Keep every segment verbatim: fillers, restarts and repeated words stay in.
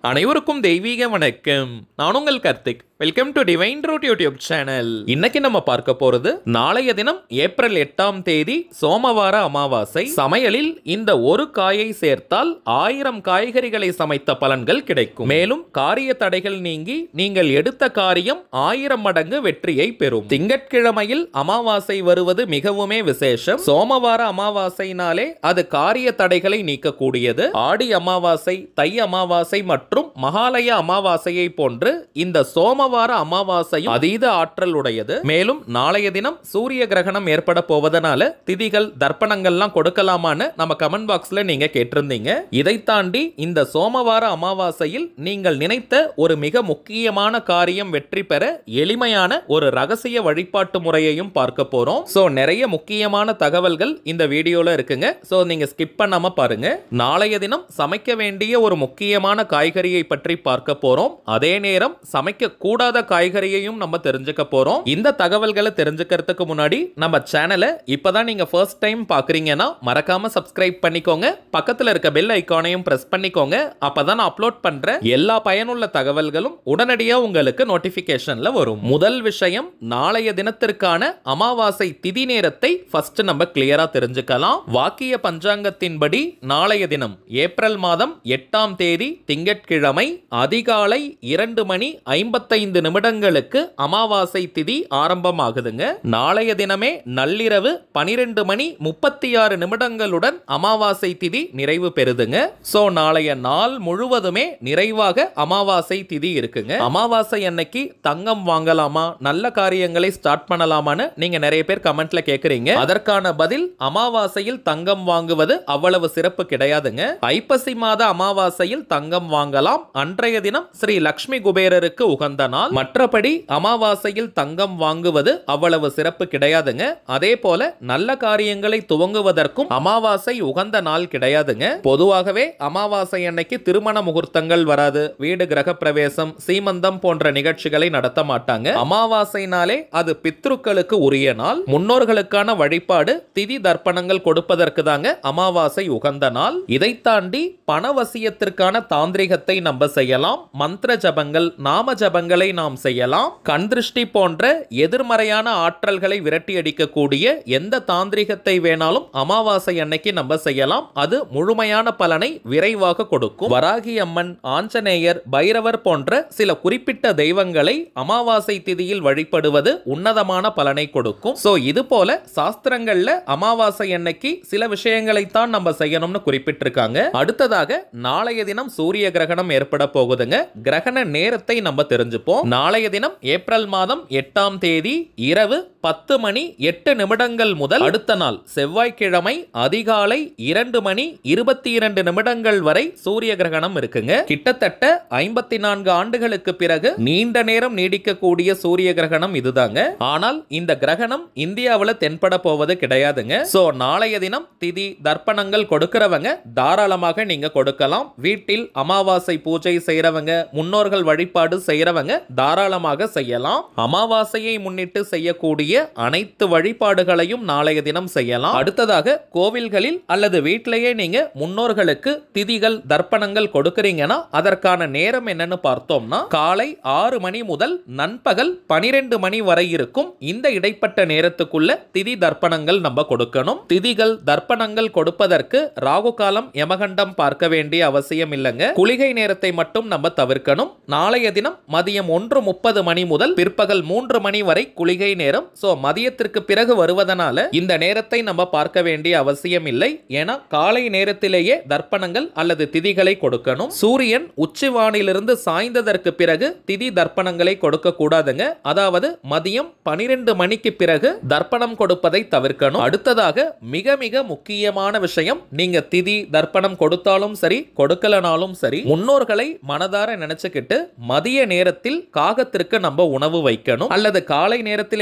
அனைவருக்கும் தெய்வீக வணக்கம். நான் உங்கள் Karthik. Welcome to Divine Root YouTube channel. இன்னைக்கு நம்ம பார்க்க போறது நாளைய தினம் ஏப்ரல் எட்டாம் தேதி சோமவார அமாவாசை. சமையலில் இந்த ஒரு காயை சேர்த்தால் ஆயிரம் காய்கறிகளை சமைத்த பலன்கள் கிடைக்கும். மேலும் காரிய தடைகள் நீங்கி நீங்கள் எடுத்த காரியம் ஆயிரம் மடங்கு வெற்றியை பெறும். திங்கட்கிழமையில் அமாவாசை வருவது மிகவுமே விசேஷம். சோமவார அமாவாசைனாலே அது காரிய தடைகளை நீக்கக்கூடியது. ஆடி அமாவாசை, தை அமாவாசை மற்றும் மகாலய அமாவாசையை போன்று இந்த சோமவார அமாவாசையும் அதீத ஆற்றல் உடையது. மேலும் நாளைய தினம் சூரிய கிரகணம் ஏற்பட போவதனால திதிகள் தர்ப்பணங்கள்லாம் கொடுக்கலாமான்னு நம்ம கமெண்ட் பாக்ஸ்ல நீங்க கேட்டிருந்தீங்க. இதை தாண்டி இந்த சோமவார அமாவாசையில் நீங்கள் நினைத்த ஒரு மிக முக்கியமான காரியம் வெற்றி பெற எளிமையான ஒரு ரகசிய வழிபாட்டு முறையையும் பார்க்க போறோம். சோ நிறைய முக்கியமான தகவல்கள் இந்த வீடியோல இருக்குங்க. சோ நீங்க ஸ்கிப் பண்ணாம பாருங்க. நாளைய தினம் சமைக்க வேண்டிய ஒரு முக்கியமான காய்கறியை பற்றி பார்க்க போறோம். அதே நேரம் சமைக்க கூடாத காய்கறியையும் நம்ம தெரிஞ்சுக்க போறோம். இந்த தகவல்களை தெரிஞ்சுக்கிறதுக்கு முன்னாடி நம்ம சேனலை இப்பதான் நீங்க ஃபர்ஸ்ட் டைம் பாக்குறீங்கன்னா மறக்காம சப்ஸ்கிரைப் பண்ணிக்கோங்க. பக்கத்துல இருக்க பெல் ஐகானையும் பிரஸ் பண்ணிக்கோங்க. அப்பதான் நான் அப்லோட் பண்ற எல்லா பயனுள்ள தகவல்களும் உடனடியா உங்களுக்கு நோட்டிபிகேஷன்ல வரும். முதல் விஷயம், நாளைய தினத்திற்கான அமாவாசை திதி நேரத்தை ஃபர்ஸ்ட் நம்ம கிளியரா தெரிஞ்சுக்கலாம். வாக்கிய பஞ்சாங்கத்தின்படி நாளைய தினம் ஏப்ரல் மாதம் எட்டாம் தேதி திங்கட்கிழமை அதிகாலை இரண்டு மணி ஐம்பத்தைந்து நிமிடங்களுக்கு அமாவாசை திதி ஆரம்பமாகுதுங்க. நாளைய தினமே நள்ளிரவு பனிரெண்டு மணி முப்பத்தி ஆறு நிமிடங்களுடன் அமாவாசை திதி நிறைவு பெறுதுங்க. சோ நாளைய நாள் முழுவதுமே நிறைவாக அமாவாசை திதி இருக்குங்க. அமாவாசை அன்னைக்கு தங்கம் வாங்கலாமா, நல்ல காரியங்களை ஸ்டார்ட் பண்ணலாமான்னு நீங்க நிறைய பேர் கமெண்ட்ல கேக்குறீங்க. அதற்கான பதில், அமாவாசையில் தங்கம் வாங்குவது அவ்வளவு சிறப்பு கிடையாதுங்க. ஐப்பசி மாத அமாவாசையில் தங்கம் வாங்கலாம். அன்றைய தினம் ஸ்ரீ லக்ஷ்மி குபேரருக்கு உகந்த நாள். மற்றபடி அமாவாசையில் தங்கம் வாங்குவது அவ்வளவு சிறப்பு கிடையாதுங்க. அதே போல நல்ல காரியங்களை துவங்குவதற்கும் அமாவாசை உகந்த நாள் கிடையாதுங்க. பொதுவாகவே அமாவாசை அன்னைக்கு திருமண முகூர்த்தங்கள் வராது. வீடு கிரக பிரவேசம், சீமந்தம் போன்ற நிகழ்ச்சிகளை நடத்த மாட்டாங்க. அமாவாசைனாலே அது பித்ருக்களுக்கு உரிய நாள். முன்னோர்களுக்கான வழிபாடு, திதி தர்ப்பணங்கள் கொடுப்பதற்கு தாங்க அமாவாசை உகந்த நாள். இதை தாண்டி பணவசியத்திற்கான தாந்திரிகத்தை நம்ம செய்யலாம். மந்திர ஜபங்கள், நாம ஜபங்களை நாம் செய்யலாம். கண் திருஷ்டி போன்ற எதிர்மறையான ஆற்றல்களை விரட்டி அடிக்கக்கூடிய எந்த தாந்திரிகத்தை வேணாலும் அமாவாசை அன்னைக்கு நம்ம செய்யலாம். அது முழுமையான பலனை விரைவாக கொடுக்கும். வராகி அம்மன், ஆஞ்சநேயர், பைரவர் போன்ற சில குறிப்பிட்ட தெய்வங்களை அமாவாசை திதியில் வழிபடுவது உன்னதமான பலனை கொடுக்கும். சோ இது போல சாஸ்திரங்கள்ல அமாவாசை அன்னைக்கு சில விஷயங்களை தான் நம்ம செய்யணும்னு குறிப்பிட்டிருக்காங்க. அடுத்ததாக நாளைய தினம் சூரிய கிரகணம் ஏற்பட போகுதுங்க. கிரகண நேரத்தை நம்ம தெரிஞ்சுப்போம். நாளைய தினம் ஏப்ரல் மாதம் எட்டாம் தேதி இரவு பத்து மணி எட்டு நிமிடங்கள் முதல் அடுத்த நாள் செவ்வாய்க்கிழமை அதிகாலை இரண்டு மணி இருபத்தி இரண்டு நிமிடங்கள் வரை சூரிய கிரகணம் இருக்குங்க. கிட்டத்தட்ட ஐம்பத்தி நான்கு ஆண்டுகளுக்கு பிறகு நீண்ட நேரம் நீடிக்கக்கூடிய சூரிய கிரகணம் இதுதாங்க. ஆனால் இந்த கிரகணம் இந்தியாவில் தென்பட போவது கிடையாதுங்க. சோ நாளைய தினம் திதி தர்ப்பணங்கள் கொடுக்கிறவங்க தாராளமாக நீங்க கொடுக்கலாம். வீட்டில் அமாவாசை பூஜை செய்யறவங்க, முன்னோர்கள் வழிபாடு செய்யறவங்க தாராளமாக செய்யலாம். அமாவாசையை முன்னிட்டு செய்யக்கூடிய அனைத்து வழிபாடுகளையும் நாளைய தினம் செய்யலாம். அடுத்ததாக கோவில்களில் அல்லது வீட்டிலேயே நீங்க முன்னோர்களுக்கு திதிகள் தர்ப்பணங்கள் கொடுக்கிறீங்கன்னா அதற்கான நேரம் என்னன்னு பார்த்தோம்னா காலை ஆறு மணி முதல் நண்பகல் பனிரெண்டு மணி வரை இருக்கும். இந்த இடைப்பட்ட நேரத்துக்குள்ள திதி தர்ப்பணங்கள் நம்ம கொடுக்கணும். திதிகள் தர்ப்பணங்கள் கொடுப்பதற்கு ராகு காலம், யமகண்டம் பார்க்க வேண்டிய அவசியம் இல்லைங்க. குளிகை நேரத்தை மட்டும் நம்ம தவிர்க்கணும். நாளைய தினம் மதியம் ஒன்று முப்பது மணி முதல் பிற்பகல் மூன்று மணி வரை குளிகை நேரம். சோ மதியத்திற்கு பிறகு வருவதனால இந்த நேரத்தை நம்ம பார்க்க வேண்டிய அவசியம் இல்லை. ஏன்னா காலை நேரத்திலேயே தர்ப்பணங்கள் அல்லது திதிகளை கொடுக்கணும். சூரியன் உச்சிவானிலிருந்து சாய்ந்ததற்கு பிறகு திதி தர்ப்பணங்களை கொடுக்க கூடாதுங்க. அதாவது மதியம் பனிரெண்டு மணிக்கு பிறகு தர்ப்பணம் கொடுப்பதை தவிர்க்கணும். அடுத்ததாக மிக மிக முக்கியமான விஷயம், நீங்க திதி தர்ப்பணம் கொடுத்தாலும் சரி கொடுக்கலனாலும் சரி முன்னோர்களை மனதார நினைச்சுக்கிட்டு மதிய நேரத்தில் காகத்திற்கு நம்ம உணவு வைக்கணும். அல்லது காலை நேரத்திலேயே நீங்க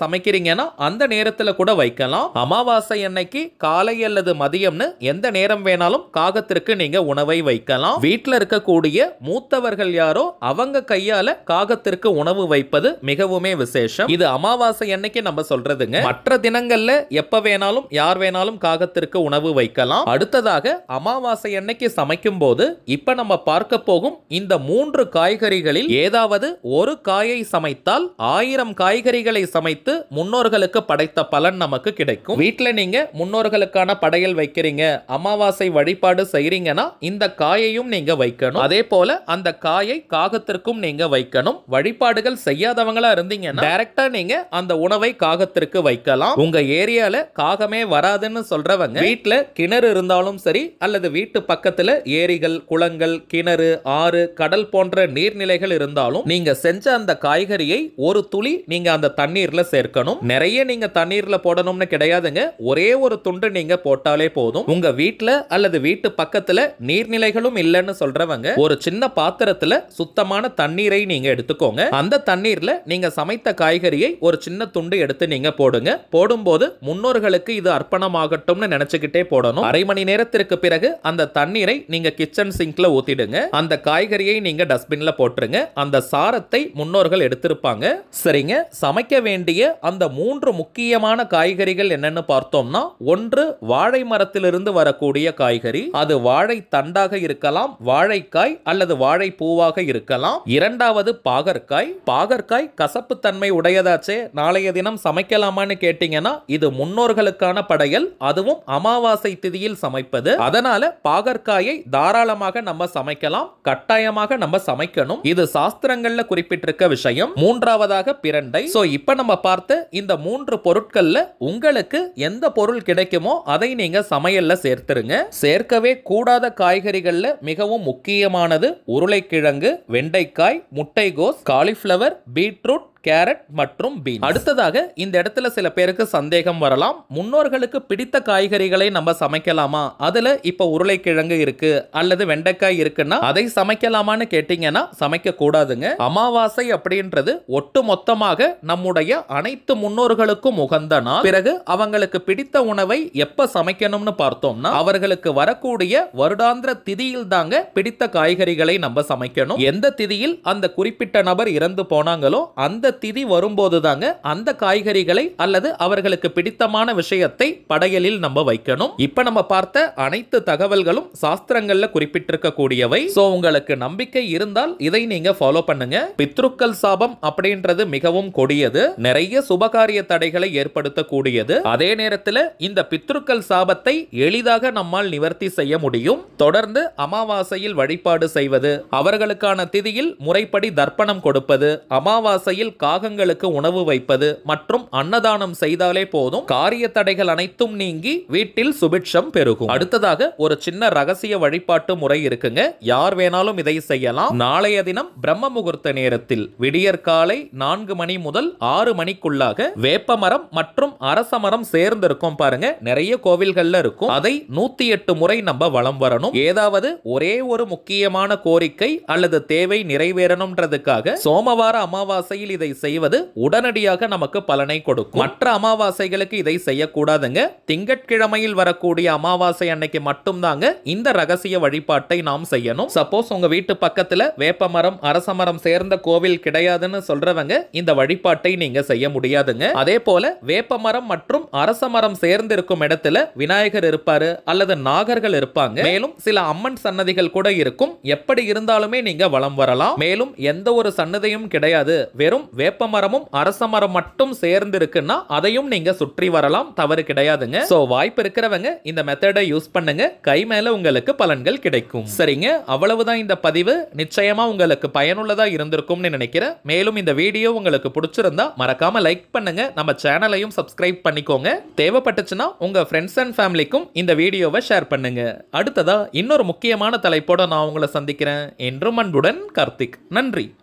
சமைக்கிறீங்கன்னா அந்த நேரத்துல கூட வைக்கலாம். அமாவாசை அன்னைக்கு காலை அல்லது மதியம்னு எந்த நேரம் வேணாலும் காகத்திற்கு நீங்க உணவை வைக்கலாம். வீட்டில் இருக்கக்கூடிய மூத்தவர்கள் யாரோ அவங்க கையால காகத்திற்கு உணவு வைப்பது மிகவுமே விசேஷம். இது அமாவாசை அன்னைக்கு நம்ம சொல்றதுங்க. மற்ற தினங்கள்ல எப்ப வேணாலும் யார் வேணாலும் காகத்திற்கு உணவு வைக்கலாம். அடுத்ததாக அமாவாசை அன்னைக்கு சமைக்கும் போது இப்ப நம்ம பார்க்க போகும் இந்த மூன்று காய்கறிகளில் ஏதாவது ஒரு காயை சமைத்தால் ஆயிரம் காய்கறிகளை சமைத்து முன்னோர்களுக்கு படைத்த பலன் நமக்கு கிடைக்கும். வீட்டுல நீங்க முன்னோர்களுக்கான படையல் வைக்கிறீங்க, அமாவாசை வழிபாடு செய்றீங்கன்னா இந்த காயையும் நீங்க வைக்கணும். அதே போல அந்த காயை காகத்திற்கும் நீங்க வைக்கணும். வழிபாடுகள் செய்யாதவங்களா இருந்தீங்கன்னா டைரக்டா நீங்க அந்த உணவை காகத்திற்கு வைக்கலாம். உங்க ஏரியால காகமே வராதுன்னு சொல்றவங்க வீட்டுல கிணறு இருந்தாலும் சரி அல்லது வீட்டு பக்கத்துல ஏரிகள், குளங்கள், கிணறு, ஆறு, கடல் போன்ற நீர்நிலைகள் இருந்தாலும் நீங்க செஞ்ச அந்த காய்கறியை ஒரு துளி நீங்க அந்த தண்ணீர்ல சேர்க்கணும். நிறைய நீங்க தண்ணீர்ல போடணும்னு கிடையாதுங்க. ஒரே ஒரு துண்டு நீங்க போட்டாலே போதும். உங்க வீட்டுல அல்லது வீட்டு பக்கத்துல நீர்நிலைகளும் இல்லைன்னு சொல்றவங்க ஒரு சின்ன பாத்திரத்துல சுத்தமான தண்ணீரை நீங்க எடுத்துக்கோங்க. அந்த தண்ணீர்ல நீங்க சமைத்த காய்கறியை ஒரு சின்ன துண்டு எடுத்து நீங்க போடுங்க. போடும்போது முன்னோர்களுக்கு இது அர்ப்பணமாகட்டும்னு நினைச்சுக்கிட்டே போடணும். அரை மணி நேரத்திற்கு பிறகு அந்த தண்ணீரை நீங்க கிச்சன் சிங்க்ல ஊத்திடுங்க. அந்த காய்கறியை நீங்க டஸ்ட்பின்ல போட்டுருங்க. அந்த சாரத்தை முன்னோர்கள் எடுத்திருப்பாங்க. சரிங்க, சமைக்க வேண்டிய அந்த மூன்று முக்கியமான காய்கறிகள் என்னன்னு பார்த்தோம்னா, ஒன்று வாழை மரத்திலிருந்து வரக்கூடிய காய்கறி. அது வாழை தண்டாக இருக்கலாம், வாழைக்காய் அல்லது வாழை பூவாக இருக்கலாம். இரண்டாவது பாகற்காய். பாகற்காய் கசப்பு தன்மை உடையதாச்சே, நாளைய தினம் சமைக்கலாமான்னு கேட்டீங்கன்னா இது முன்னோர்களுக்கான படையல், அதுவும் அமாவாசை திதியில் சமைப்பது. அதனால பாகற்காயை தாராளமாக நம்ம சமைக்கலாம், கட்டாயமாக நம்ம சமைக்கணும். இது சாஸ்திரங்கள்ல குறிப்பிட்டிருக்க விஷயம். மூன்றாவதாக பிரண்டை. சோ இப்ப நம்ம பார்த்த இந்த மூன்று பொருட்கள்ல உங்களுக்கு எந்த பொருள் கிடைக்குமோ அதை நீங்க சமையல்ல சேர்த்துருங்க. சேர்க்கவே கூடாத காய்கறிகள்ல மிகவும் முக்கியமானது உருளைக்கிழங்கு, வெண்டைக்காய், முட்டைகோஸ், காலிஃபிளவர், பீட்ரூட், கேரட் மற்றும் பீன்ஸ். அடுத்ததாக இந்த இடத்துல சில பேருக்கு சந்தேகம் வரலாம், முன்னோர்களுக்கு பிடித்த காய்கறிகளை நம்ம சமைக்கலாமா? அதுல இப்ப உருளைக்கிழங்கு இருக்கு அல்லது வெண்டைக்காய் இருக்குன்னா அதை சமைக்கலாமான்னு கேட்டீங்கன்னா சமைக்க கூடாதுங்க. அமாவாசை அப்படின்றது ஒட்டு மொத்தமாக நம்முடைய அனைத்து முன்னோர்களுக்கும் உகந்த நாள். பிறகு அவங்களுக்கு பிடித்த உணவை எப்ப சமைக்கணும்னு பார்த்தோம்னா அவர்களுக்கு வரக்கூடிய வருடாந்திர திதியில் தாங்க பிடித்த காய்கறிகளை நம்ம சமைக்கணும். எந்த திதியில் அந்த குறிப்பிட்ட நபர் இறந்து போனாங்களோ அந்த திதி வரும்போது தாங்க அந்த காய்கறிகளை அல்லது அவர்களுக்கு பிடித்தமான விஷயத்தை படையலில் நம்ம வைக்கணும். இப்ப நம்ம பார்த்த அனைத்து தகவல்களும் சாஸ்திரங்கள்ல குறிப்பிட்டிருக்க கூடியவை. சோ உங்களுக்கு நம்பிக்கை இருந்தால் இதை நீங்க ஃபாலோ பண்ணுங்க. பித்ருக்கள் சாபம் அப்படின்றது மிகவும் கொடியது, நிறைய சுபகாரிய தடைகளை ஏற்படுத்தக்கூடியது. அதே நேரத்தில் இந்த பித்ருக்கள் சாபத்தை எளிதாக நம்மால் நிவர்த்தி செய்ய முடியும். தொடர்ந்து அமாவாசையில் வழிபாடு செய்வது, அவர்களுக்கான திதியில் முறைப்படி தர்ப்பணம் கொடுப்பது, அமாவாசையில் காகங்களுக்கு உணவு வைப்பது மற்றும் அன்னதானம் செய்தாலே போதும், காரிய தடைகள் அனைத்தும் நீங்கி வீட்டில் சுபிட்சம் பெருகும். அடுத்ததாக ஒரு சின்ன ரகசிய வழிபாட்டு முறை இருக்குங்க. யார் வேணாலும் இதை செய்யலாம். நாளைய தினம் பிரம்ம முகூர்த்த நேரத்தில் விடியற் காலை நான்கு மணி முதல் ஆறு மணிக்குள்ளாக வேப்ப மரம் மற்றும் அரச மரம் சேர்ந்து இருக்கும் பாருங்க, நிறைய கோவில்கள்ல இருக்கும். அதை நூத்தி எட்டு முறை நம்ம வலம் வரணும். ஏதாவது ஒரே ஒரு முக்கியமான கோரிக்கை அல்லது தேவை நிறைவேறணும்ன்றதுக்காக சோமவார அமாவாசையில் இதை செய்வது உடனடியாக நமக்கு பலனை கொடுக்கும். மற்ற அமாவாசைகளுக்கு இதை செய்யக்கூடாதுங்க. திங்கட்கிழமையில் வரக்கூடிய அமாவாசை அன்னைக்கு மட்டும் தாங்க இந்த ரகசிய வழிபாட்டை நாம் செய்யணும். சப்போஸ் உங்க வீட்டு பக்கத்துல வேப்ப மரம், அரச மரம் சேர்ந்த கோவில் கிடையாதுன்னு சொல்றவங்க இந்த வழிபாட்டை நீங்க செய்ய முடியாதுங்க. அதே போல வேப்ப மரம் மற்றும் அரச மரம் சேர்ந்து இருக்கும் இடத்துல விநாயகர் இருப்பாரு அல்லது நாகர்கள் இருப்பாங்க. மேலும் சில அம்மன் சன்னதிகள் கூட இருக்கும். எப்படி இருந்தாலுமே நீங்க வலம் வரலாம். மேலும் எந்த ஒரு சன்னதியும் கிடையாது, வெறும் வேப்ப மரமும் அரச மரம் மட்டும் சேர்ந்து இருக்குன்னா அதையும் நீங்க சுற்றி வரலாம், தவறு கிடையாதுங்க. சோ வாய்ப்பு இருக்கிறவங்க இந்த மெத்தடை யூஸ் பண்ணுங்க, கை மேல உங்களுக்கு பலன்கள் கிடைக்கும். சரிங்க, அவ்வளவுதான் இந்த பதிவு. நிச்சயமா உங்களுக்கு பயனுள்ளதா இருந்திருக்கும்னு நினைக்கிறேன். மேலும் இந்த வீடியோ உங்களுக்கு பிடிச்சிருந்தா மறக்காம லைக் பண்ணுங்க, நம்ம சேனலையும் சப்ஸ்கிரைப் பண்ணிக்கோங்க. தேவைப்பட்டுச்சுன்னா உங்க ஃப்ரெண்ட்ஸ் அண்ட் ஃபேமிலிக்கும் இந்த வீடியோவை ஷேர் பண்ணுங்க. அடுத்ததா இன்னொரு முக்கியமான தலைப்போட நான் உங்களை சந்திக்கிறேன். என்றும் அன்புடன் கார்த்திக். நன்றி.